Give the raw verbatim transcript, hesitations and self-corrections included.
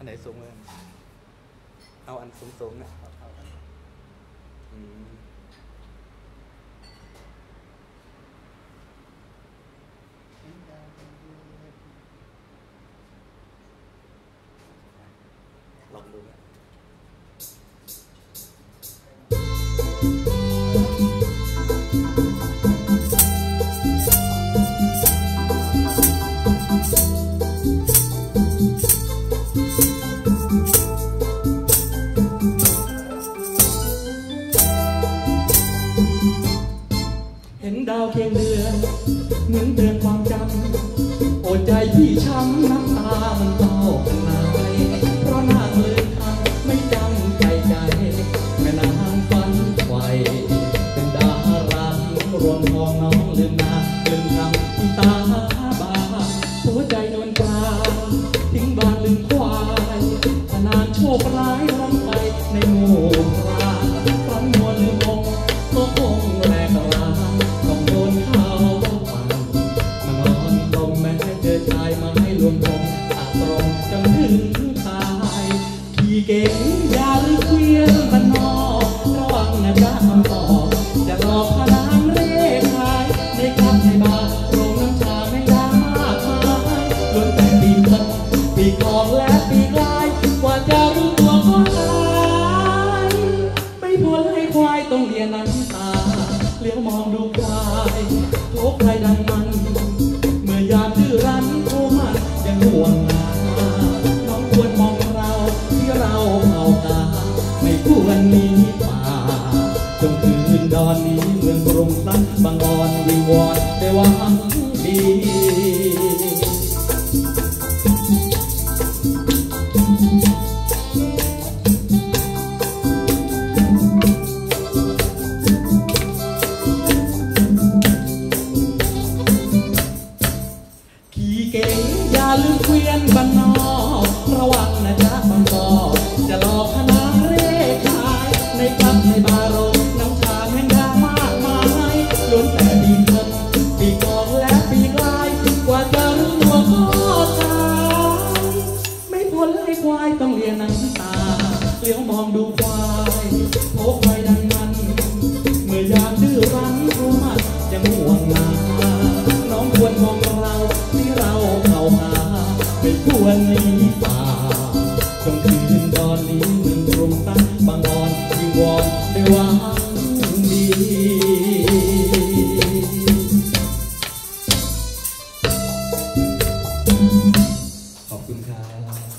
ไหนสูงเลยเอาอันสูงสูงนะลองดูนะเห็นดาวเคียงเดือนเหมือนเตือนความจำโอ้ใจพี่ช้ำน้ำตามันตกในเพราะนางลืมคำไม่จำใจใจแม่นางฝันไฟเป็นดารารวมทองน้องลืมนาลืมคำตาบาหัวใจนวลกลางทิ้งบ้านลืมควายขนานโชคร้ายร้องไปในหมู่พรานครั้งมัวลืมองก็คงแหลกลาต้องโดนเขาปั่นมานอนลมแม้เจอชายมาให้รวมทงอาตรงจนถึงตายขี่เก่งยาลือเกวียนบ้านนอกระวังนะจ๊ะคำตอบจะหลอกพนางเร่ขายในคลับในบาร์โรงน้ำชาไม่ยามากมายล้วนแต่ปีเงินปีกองและปีกลายกว่าจะรู้ตัวก็ตายไม่พ้นให้ควายต้องเลียน้ำตาเลี้ยวมองดูควายโถใครดังมันเมื่อยามดื้อรั้นโทมันยังห่วงนาน้องควรมองเราที่เราเผาตาไม่ควรหนีป่าจงคืนดอนนี้เมืองกรุงนั้นบางอ่อนวิงวอนได้หวังดีขี่เก่งอย่าลืมเกวียนบ้านนอกระวังนะจ๊ะบางกอกจะหลอกพนางเร่ขายในคลับในบาร์โรงน้ำชาแห่งดามากมายล้วนแต่ปีเงินปีกองและปีกลายกว่าจะรู้ตัวก็ตายไม่พ้นให้ควายต้องเลียน้ำตาเลี้ยวมองดูควายโผล่ควายดังมันเมื่อยามดื้อรั้นรู้มันยังห่วงนาน้องควรมองเราที่เราเข้าหาไม่ควรหนีป่าจงคืนตอนนี้เมืองกรุงตั้งบางอ่อนยิ่งวอนได้หวังดีขอบคุณครับ